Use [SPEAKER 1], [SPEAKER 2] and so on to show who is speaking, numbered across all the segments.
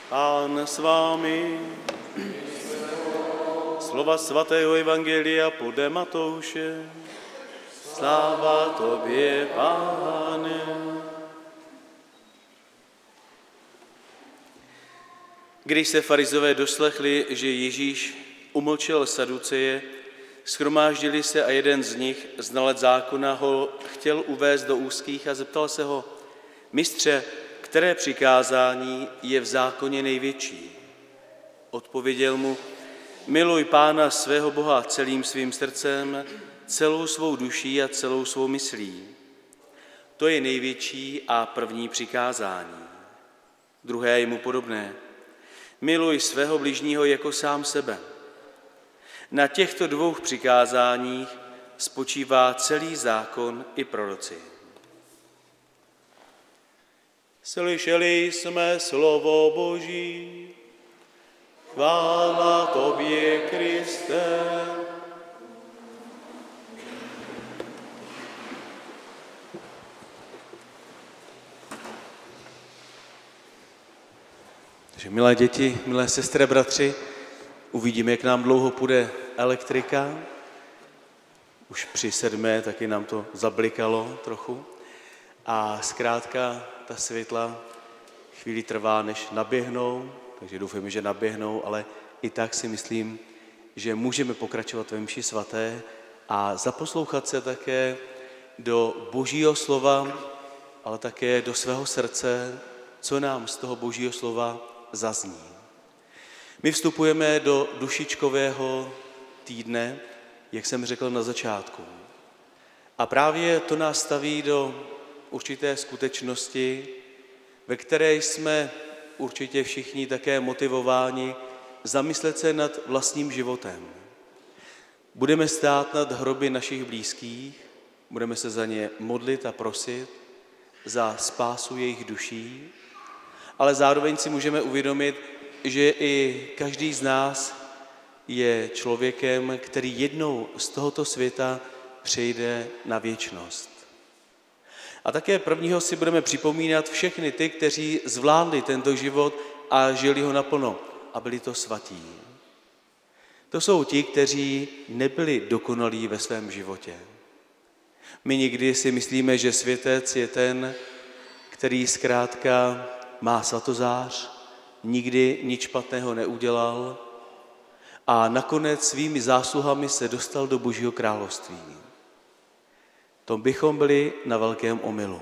[SPEAKER 1] Pán s vámi. Slova svatého evangelia podle Matouše. Sláva tobě, Páne. Když se farizové doslechli, že Ježíš umlčel Saduceje, shromáždili se a jeden z nich, znalec zákona, ho chtěl uvést do úzkých a zeptal se ho: Mistře, které přikázání je v zákoně největší? Odpověděl mu: Miluj Pána svého Boha celým svým srdcem, celou svou duší a celou svou myslí. To je největší a první přikázání. Druhé je mu podobné: Miluj svého bližního jako sám sebe. Na těchto dvou přikázáních spočívá celý zákon i proroci. Slyšeli jsme slovo Boží. Chvála tobě, Kriste. Takže milé děti, milé sestry, bratři, uvidíme, jak nám dlouho půjde elektrika. Už při 7. taky nám to zablikalo trochu. A zkrátka ta světla chvíli trvá, než naběhnou, takže doufujeme, že naběhnou, ale i tak si myslím, že můžeme pokračovat ve mši svaté a zaposlouchat se také do Božího slova, ale také do svého srdce, co nám z toho Božího slova zazní. My vstupujeme do dušičkového týdne, jak jsem řekl na začátku. A právě to nás staví do určité skutečnosti, ve které jsme určitě všichni také motivováni zamyslet se nad vlastním životem. Budeme stát nad hroby našich blízkých, budeme se za ně modlit a prosit za spásu jejich duší, ale zároveň si můžeme uvědomit, že i každý z nás je člověkem, který jednou z tohoto světa přejde na věčnost. A také prvního si budeme připomínat všechny ty, kteří zvládli tento život a žili ho naplno. A byli to svatí. To jsou ti, kteří nebyli dokonalí ve svém životě. My někdy si myslíme, že světec je ten, který zkrátka má svatozář, nikdy nic špatného neudělal a nakonec svými zásluhami se dostal do Božího království. To bychom byli na velkém omylu.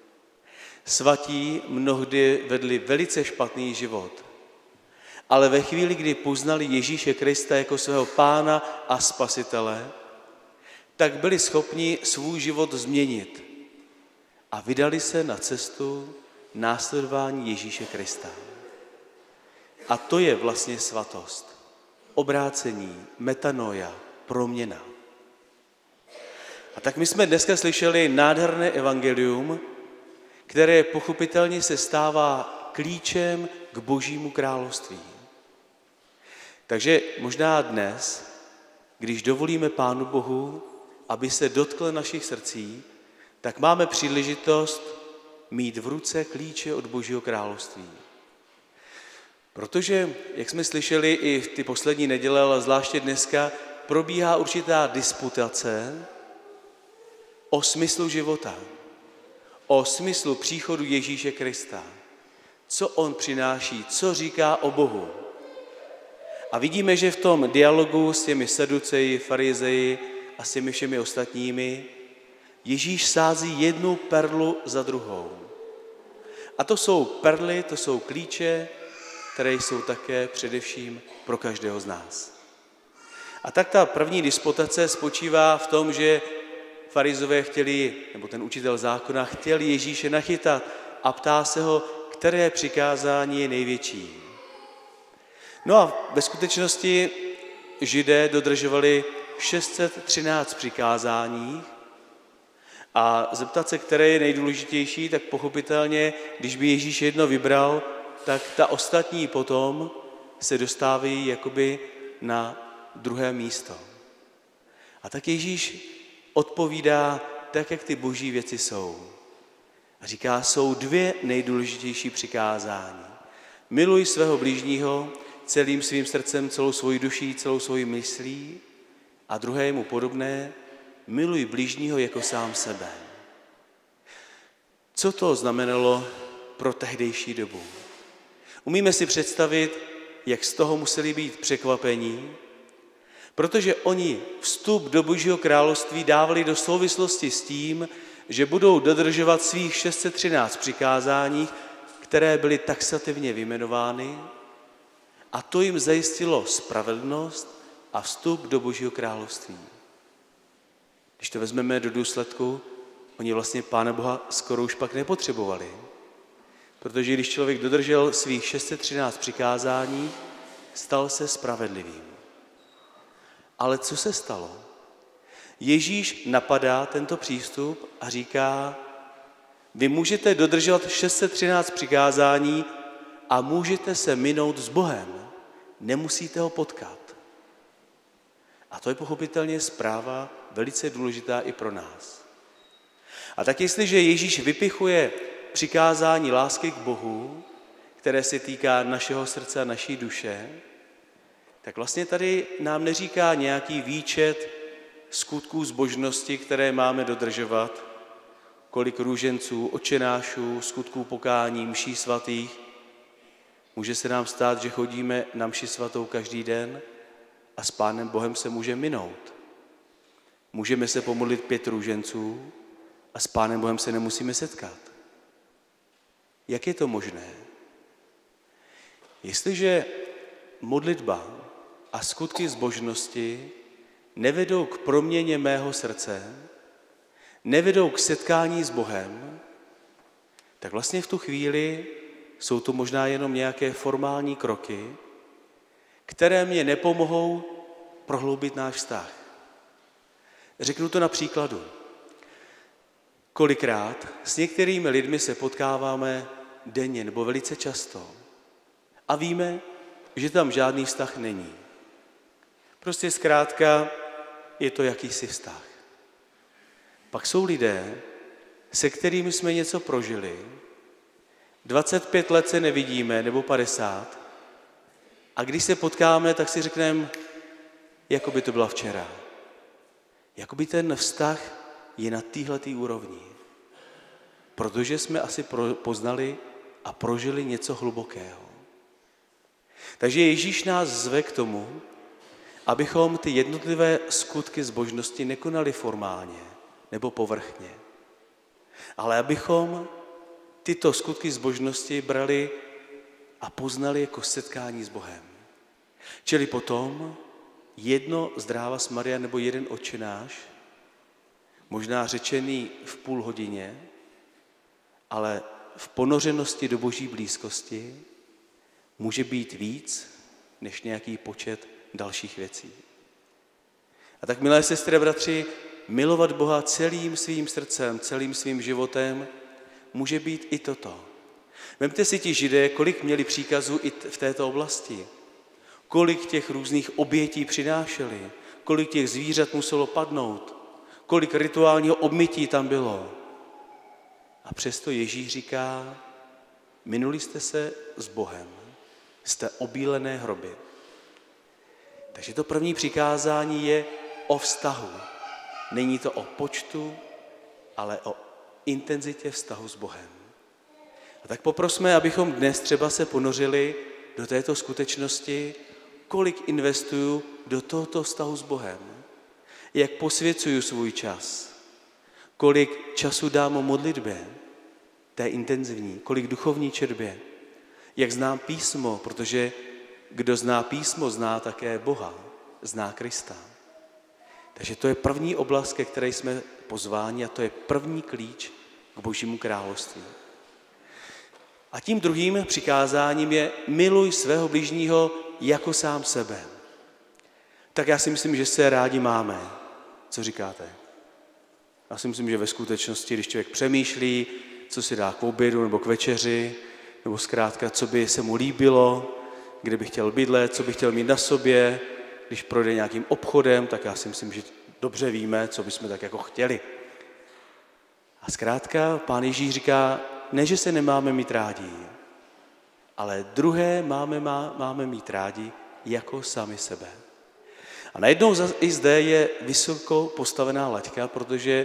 [SPEAKER 1] Svatí mnohdy vedli velice špatný život, ale ve chvíli, kdy poznali Ježíše Krista jako svého Pána a Spasitele, tak byli schopni svůj život změnit a vydali se na cestu následování Ježíše Krista. A to je vlastně svatost, obrácení, metanoia, proměna. A tak my jsme dneska slyšeli nádherné evangelium, které pochopitelně se stává klíčem k Božímu království. Takže možná dnes, když dovolíme Pánu Bohu, aby se dotkl našich srdcí, tak máme příležitost mít v ruce klíče od Božího království. Protože, jak jsme slyšeli i v ty poslední neděle, ale zvláště dneska, probíhá určitá disputace o smyslu života, o smyslu příchodu Ježíše Krista. Co on přináší, co říká o Bohu. A vidíme, že v tom dialogu s těmi saduceji, farizeji a s těmi všemi ostatními Ježíš sází jednu perlu za druhou. A to jsou perly, to jsou klíče, které jsou také především pro každého z nás. A tak ta první disputace spočívá v tom, že farizové chtěli, nebo ten učitel zákona chtěl Ježíše nachytat a ptá se ho, které přikázání je největší. No a ve skutečnosti Židé dodržovali 613 přikázání a zeptat se, které je nejdůležitější, tak pochopitelně, když by Ježíš jedno vybral, tak ta ostatní potom se dostávají jakoby na druhé místo. A tak Ježíš odpovídá tak, jak ty boží věci jsou. A říká, jsou dvě nejdůležitější přikázání. Miluj svého blížního celým svým srdcem, celou svoji duší, celou svoji myslí. A druhé je mu podobné, miluj blížního jako sám sebe. Co to znamenalo pro tehdejší dobu? Umíme si představit, jak z toho museli být překvapení, protože oni vstup do Božího království dávali do souvislosti s tím, že budou dodržovat svých 613 přikázání, které byly taxativně vyjmenovány, a to jim zajistilo spravedlnost a vstup do Božího království. Když to vezmeme do důsledku, oni vlastně Pána Boha skoro už pak nepotřebovali. Protože když člověk dodržel svých 613 přikázání, stal se spravedlivým. Ale co se stalo? Ježíš napadá tento přístup a říká, vy můžete dodržovat 613 přikázání a můžete se minout s Bohem. Nemusíte ho potkat. A to je pochopitelně zpráva velice důležitá i pro nás. A tak jestliže Ježíš vypichuje přikázání lásky k Bohu, které se týká našeho srdce a naší duše, tak vlastně tady nám neříká nějaký výčet skutků zbožnosti, které máme dodržovat, kolik růženců, otčenášů, skutků pokání, mší svatých. Může se nám stát, že chodíme na mši svatou každý den a s Pánem Bohem se může minout. Můžeme se pomodlit 5 růženců a s Pánem Bohem se nemusíme setkat. Jak je to možné? Jestliže modlitba a skutky zbožnosti nevedou k proměně mého srdce, nevedou k setkání s Bohem, tak vlastně v tu chvíli jsou to možná jenom nějaké formální kroky, které mě nepomohou prohloubit náš vztah. Řeknu to na příkladu. Kolikrát s některými lidmi se potkáváme denně nebo velice často a víme, že tam žádný vztah není. Prostě zkrátka je to jakýsi vztah. Pak jsou lidé, se kterými jsme něco prožili, 25 let se nevidíme, nebo 50, a když se potkáme, tak si řekneme, jako by to byla včera. Jakoby ten vztah je na téhletý úrovni. Protože jsme asi poznali a prožili něco hlubokého. Takže Ježíš nás zve k tomu, abychom ty jednotlivé skutky zbožnosti nekonali formálně nebo povrchně, ale abychom tyto skutky zbožnosti brali a poznali jako setkání s Bohem. Čili potom jedno Zdráva Maria nebo jeden Otčenáš, možná řečený v půl hodině, ale v ponořenosti do Boží blízkosti může být víc než nějaký počet dalších věcí. A tak, milé sestry a bratři, milovat Boha celým svým srdcem, celým svým životem může být i toto. Vemte si ti Židé, kolik měli příkazů i v této oblasti. Kolik těch různých obětí přinášeli, kolik těch zvířat muselo padnout, kolik rituálního obmytí tam bylo. A přesto Ježíš říká, minuli jste se s Bohem, jste obílené hroby. Takže to první přikázání je o vztahu. Není to o počtu, ale o intenzitě vztahu s Bohem. A tak poprosme, abychom dnes třeba se ponořili do této skutečnosti, kolik investuju do tohoto vztahu s Bohem, jak posvěcuju svůj čas, kolik času dám o modlitbě, té intenzivní, kolik duchovní četbě, jak znám písmo, protože kdo zná písmo, zná také Boha, zná Krista. Takže to je první oblast, ke které jsme pozváni, a to je první klíč k Božímu království. A tím druhým přikázáním je miluj svého bližního jako sám sebe. Tak já si myslím, že se rádi máme. Co říkáte? Já si myslím, že ve skutečnosti, když člověk přemýšlí, co si dá k obědu nebo k večeři, nebo zkrátka, co by se mu líbilo, kde by chtěl bydlet, co by chtěl mít na sobě, když projde nějakým obchodem, tak já si myslím, že dobře víme, co bychom tak jako chtěli. A zkrátka Pán Ježíš říká, ne, že se nemáme mít rádi, ale druhé máme mít rádi jako sami sebe. A najednou i zde je vysoko postavená laťka, protože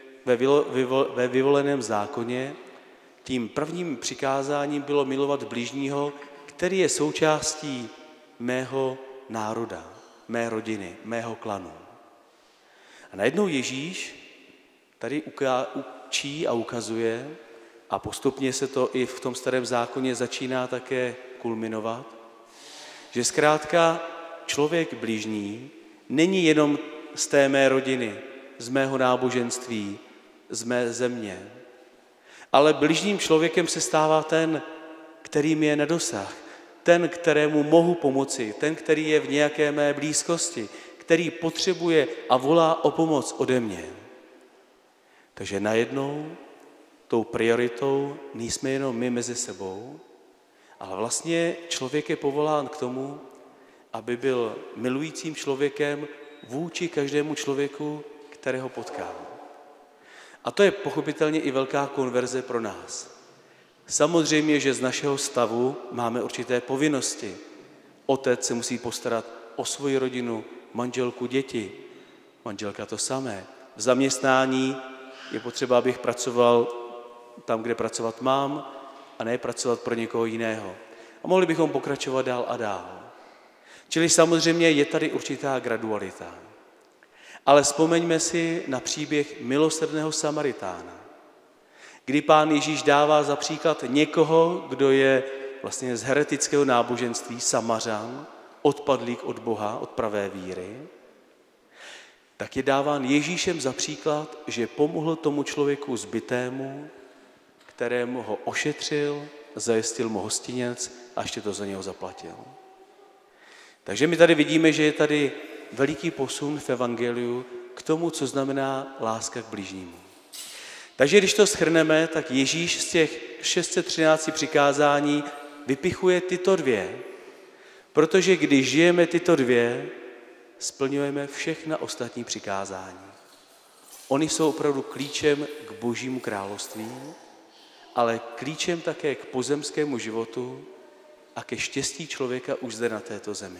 [SPEAKER 1] ve vyvoleném zákoně tím prvním přikázáním bylo milovat bližního, který je součástí mého národa, mé rodiny, mého klanu. A najednou Ježíš tady učí a ukazuje, a postupně se to i v tom starém zákoně začíná také kulminovat, že zkrátka člověk bližní není jenom z té mé rodiny, z mého náboženství, z mé země, ale bližním člověkem se stává ten, který mi je na dosah, ten, kterému mohu pomoci, ten, který je v nějaké mé blízkosti, který potřebuje a volá o pomoc ode mě. Takže najednou tou prioritou nejsme jenom my mezi sebou, ale vlastně člověk je povolán k tomu, aby byl milujícím člověkem vůči každému člověku, kterého potká. A to je pochopitelně i velká konverze pro nás. Samozřejmě, že z našeho stavu máme určité povinnosti. Otec se musí postarat o svoji rodinu, manželku, děti. Manželka to samé. V zaměstnání je potřeba, abych pracoval tam, kde pracovat mám, a ne pracovat pro někoho jiného. A mohli bychom pokračovat dál a dál. Čili samozřejmě je tady určitá gradualita. Ale vzpomeňme si na příběh milosrdného Samaritána, kdy Pán Ježíš dává za příklad někoho, kdo je vlastně z heretického náboženství, Samařan, odpadlík od Boha, od pravé víry, tak je dáván Ježíšem za příklad, že pomohl tomu člověku zbitému, kterému ho ošetřil, zajistil mu hostinec a ještě to za něho zaplatil. Takže my tady vidíme, že je tady veliký posun v evangeliu k tomu, co znamená láska k bližnímu. Takže když to shrneme, tak Ježíš z těch 613 přikázání vypichuje tyto dvě, protože když žijeme tyto dvě, splňujeme všechna ostatní přikázání. Oni jsou opravdu klíčem k Božímu království, ale klíčem také k pozemskému životu a ke štěstí člověka už zde na této zemi.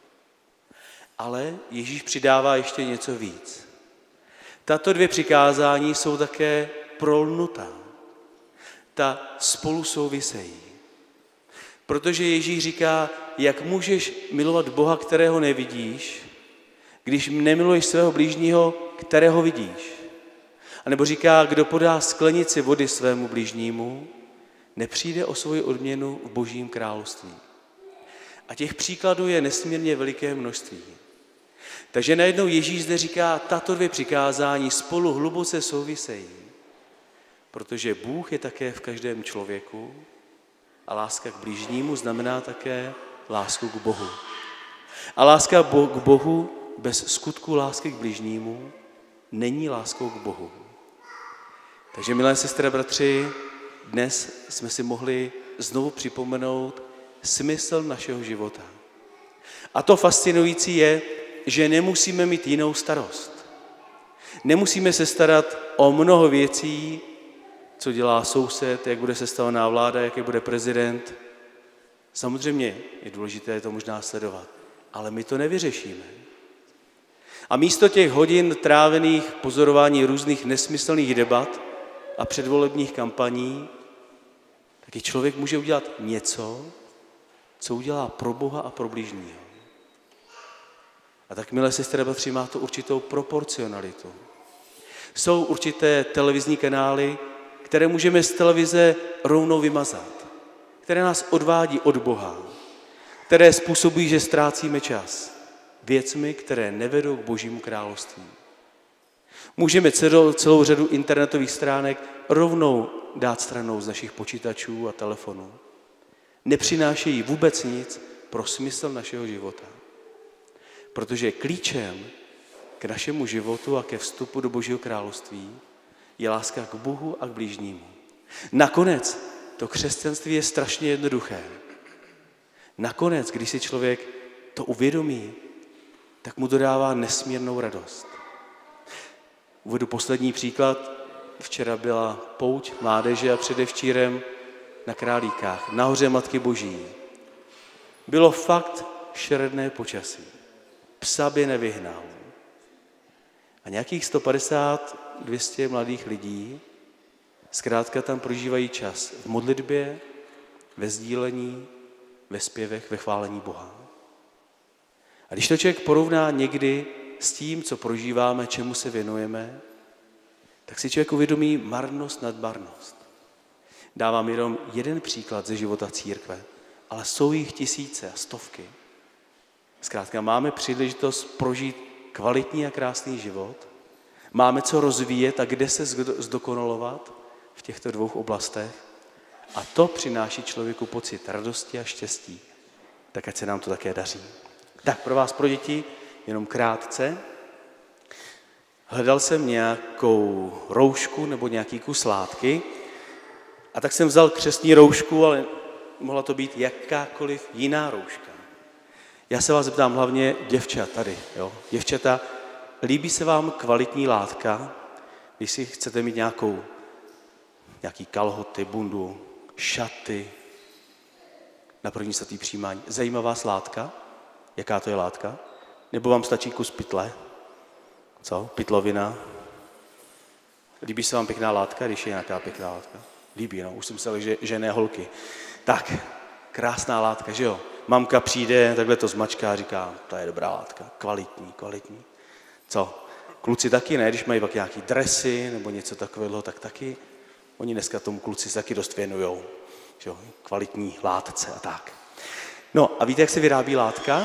[SPEAKER 1] Ale Ježíš přidává ještě něco víc. Tato dvě přikázání jsou také prolnutá. Ta spolu souvisejí. Protože Ježíš říká, jak můžeš milovat Boha, kterého nevidíš, když nemiluješ svého blížního, kterého vidíš. A nebo říká, kdo podá sklenici vody svému blížnímu, nepřijde o svoji odměnu v Božím království. A těch příkladů je nesmírně veliké množství. Takže najednou Ježíš zde říká, tato dvě přikázání spolu hluboce souvisejí, protože Bůh je také v každém člověku a láska k blížnímu znamená také lásku k Bohu. A láska k Bohu bez skutku lásky k blížnímu není láskou k Bohu. Takže, milé sestry a bratři, dnes jsme si mohli znovu připomenout smysl našeho života. A to fascinující je, že nemusíme mít jinou starost. Nemusíme se starat o mnoho věcí, co dělá soused, jak bude sestavená vláda, jaký bude prezident. Samozřejmě je důležité to možná sledovat, ale my to nevyřešíme. A místo těch hodin trávených pozorování různých nesmyslných debat a předvolebních kampaní, taky člověk může udělat něco, co udělá pro Boha a pro bližního. A tak, milé sestry a bratři, má to určitou proporcionalitu. Jsou určité televizní kanály, které můžeme z televize rovnou vymazat, které nás odvádí od Boha, které způsobují, že ztrácíme čas věcmi, které nevedou k Božímu království. Můžeme celou řadu internetových stránek rovnou dát stranou z našich počítačů a telefonů. Nepřinášejí vůbec nic pro smysl našeho života. Protože klíčem k našemu životu a ke vstupu do Božího království je láska k Bohu a k blížnímu. Nakonec to křesťanství je strašně jednoduché. Nakonec, když si člověk to uvědomí, tak mu to dává nesmírnou radost. Uvedu poslední příklad. Včera byla pouť mládeže a předevčírem na Králíkách, nahoře Matky Boží, bylo fakt šeredné počasí. Psa by nevyhnal. A nějakých 150-200 mladých lidí zkrátka tam prožívají čas v modlitbě, ve sdílení, ve zpěvech, ve chválení Boha. A když to člověk porovná někdy s tím, co prožíváme, čemu se věnujeme, tak si člověk uvědomí marnost nad marnost. Dávám jenom jeden příklad ze života církve, ale jsou jich tisíce a stovky. Zkrátka máme příležitost prožít kvalitní a krásný život, máme co rozvíjet a kde se zdokonalovat v těchto dvou oblastech a to přináší člověku pocit radosti a štěstí. Tak ať se nám to také daří. Tak pro vás, pro děti, jenom krátce. Hledal jsem nějakou roušku nebo nějaký kus látky a tak jsem vzal křestní roušku, ale mohla to být jakákoliv jiná rouška. Já se vás zeptám hlavně děvčat tady. Jo? Děvčata, líbí se vám kvalitní látka, když si chcete mít nějaký kalhoty, bundu, šaty na první svatý přijímání. Zajímá vás látka? Jaká to je látka? Nebo vám stačí kus pytle? Co? Pytlovina? Líbí se vám pěkná látka, když je nějaká pěkná látka? Líbí, no. Už jsem myslel, že ne holky. Tak, krásná látka, že jo? Mamka přijde, takhle to zmačká a říká, to je dobrá látka, kvalitní. Co? Kluci taky ne, když mají pak nějaký dresy nebo něco takového, tak taky. Oni dneska tomu kluci se taky dost věnujou, že jo? Kvalitní látce a tak. No a víte, jak se vyrábí látka?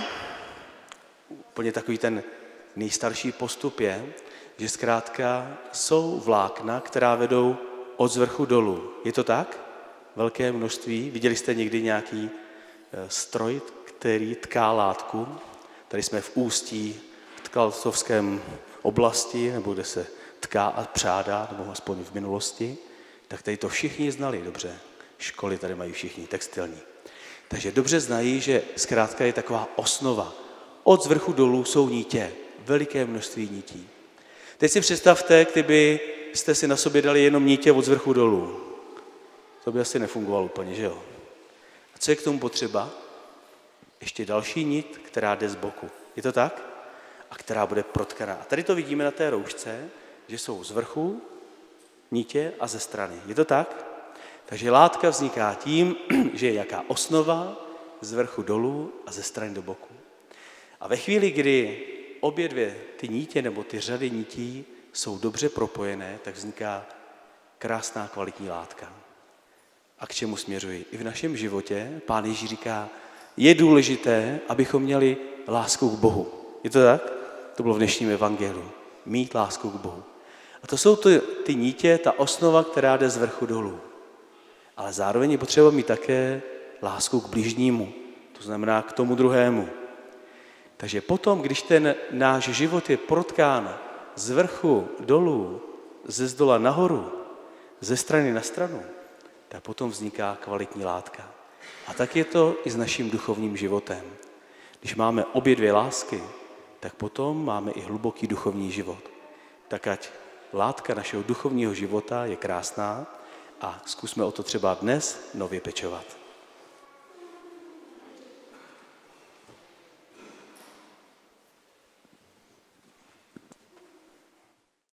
[SPEAKER 1] Úplně takový ten nejstarší postup je, že zkrátka jsou vlákna, která vedou od zvrchu dolů. Je to tak? Velké množství. Viděli jste někdy nějaký stroj, který tká látku? Tady jsme v Ústí, v Tkalcovském oblasti, nebo kde se tká a přádá, nebo aspoň v minulosti. Tak tady to všichni znali dobře. Školy tady mají všichni textilní. Takže dobře znají, že zkrátka je taková osnova. Od zvrchu dolů jsou nítě, veliké množství nití. Teď si představte, kdybyste si na sobě dali jenom nítě od zvrchu dolů. To by asi nefungovalo úplně, že jo? A co je k tomu potřeba? Ještě další nit, která jde z boku. Je to tak? A která bude protkaná. A tady to vidíme na té roušce, že jsou z vrchu nitě a ze strany. Je to tak? Takže látka vzniká tím, že je jaká osnova z vrchu dolů a ze strany do boku. A ve chvíli, kdy obě dvě ty nítě nebo ty řady nití jsou dobře propojené, tak vzniká krásná kvalitní látka. A k čemu směřuji? I v našem životě Pán Ježíš říká, je důležité, abychom měli lásku k Bohu. Je to tak? To bylo v dnešním evangeliu. Mít lásku k Bohu. A to jsou ty nítě, ta osnova, která jde z vrchu dolů. Ale zároveň je potřeba mít také lásku k bližnímu. To znamená k tomu druhému. Takže potom, když ten náš život je protkán z vrchu dolů, ze zdola nahoru, ze strany na stranu, tak potom vzniká kvalitní látka. A tak je to i s naším duchovním životem. Když máme obě dvě lásky, tak potom máme i hluboký duchovní život. Tak ať látka našeho duchovního života je krásná a zkusme o to třeba dnes nově pečovat.